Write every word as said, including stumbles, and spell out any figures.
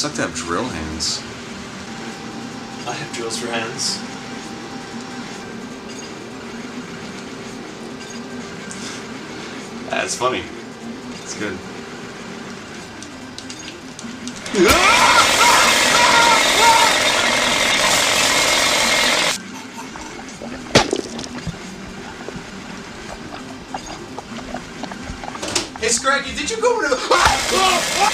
suck to have drill hands. I have drills for hands. That's funny. It's good. Hey, Scraggy, did you go into the...